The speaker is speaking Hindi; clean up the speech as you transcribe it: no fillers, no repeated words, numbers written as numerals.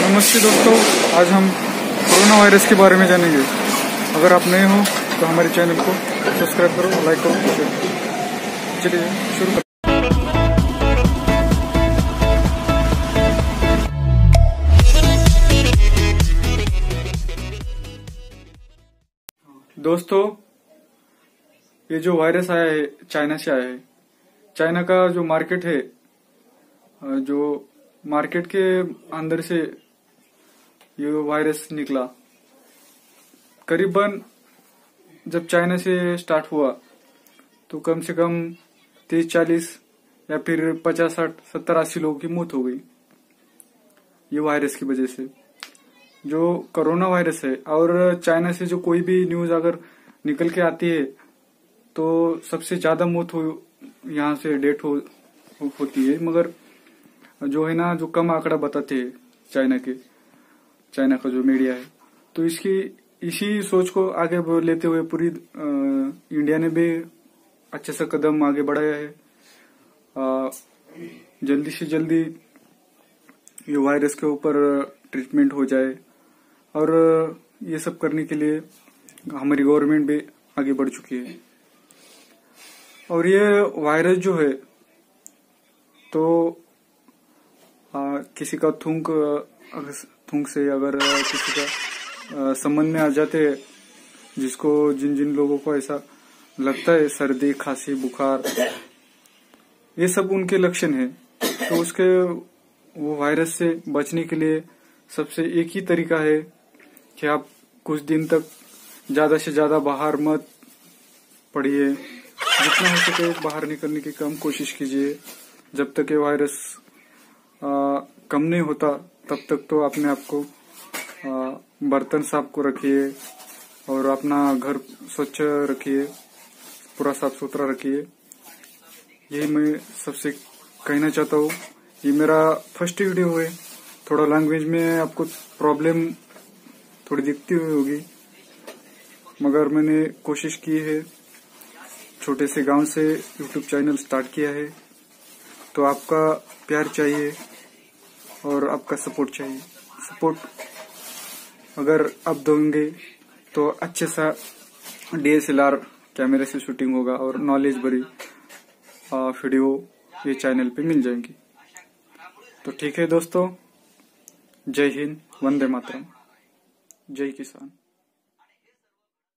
नमस्ते दोस्तों, आज हम कोरोना वायरस के बारे में जानेंगे। अगर आप नए हो तो हमारे चैनल को सब्सक्राइब करो, लाइक करो, शेयर करो। चलिए शुरू करें। दोस्तों, ये जो वायरस आया है चाइना से आया है। चाइना का जो मार्केट है, जो मार्केट के अंदर से ये वायरस निकला। करीबन जब चाइना से स्टार्ट हुआ तो कम से कम 30-40 या फिर 50-60-70-80 लोगों की मौत हो गई ये वायरस की वजह से, जो कोरोना वायरस है। और चाइना से जो कोई भी न्यूज अगर निकल के आती है तो सबसे ज्यादा मौत यहाँ से डेथ होती है। मगर जो है ना, जो कम आंकड़ा बताते हैं चाइना का जो मीडिया है, तो इसी सोच को आगे लेते हुए पूरी इंडिया ने भी अच्छे से कदम आगे बढ़ाया है। जल्दी से जल्दी ये वायरस के ऊपर ट्रीटमेंट हो जाए, और ये सब करने के लिए हमारी गवर्नमेंट भी आगे बढ़ चुकी है। और ये वायरस जो है, तो किसी का थूक से अगर किसी का संबंध में आ जाते हैं, जिन लोगों को ऐसा लगता है, सर्दी, खांसी, बुखार, ये सब उनके लक्षण है, तो वो वायरस से बचने के लिए सबसे एक ही तरीका है कि आप कुछ दिन तक ज्यादा से ज्यादा बाहर मत पड़िए। जितना हो सके बाहर निकलने की कम कोशिश कीजिए। जब तक ये वायरस कम नहीं होता तब तक तो अपने आप को बर्तन साफ को रखिए और अपना घर स्वच्छ रखिए, पूरा साफ सुथरा रखिए। यही मैं सबसे कहना चाहता हूँ। ये मेरा फर्स्ट वीडियो है। थोड़ा लैंग्वेज में आपको प्रॉब्लम थोड़ी दिखती होगी, मगर मैंने कोशिश की है। छोटे से गांव से यूट्यूब चैनल स्टार्ट किया है, तो आपका प्यार चाहिए और आपका सपोर्ट चाहिए। सपोर्ट अगर आप दोगे तो अच्छे सा DSLR कैमरे से शूटिंग होगा और नॉलेज भरी वीडियो ये चैनल पे मिल जाएंगी। तो ठीक है दोस्तों, जय हिंद, वंदे मातरम, जय किसान।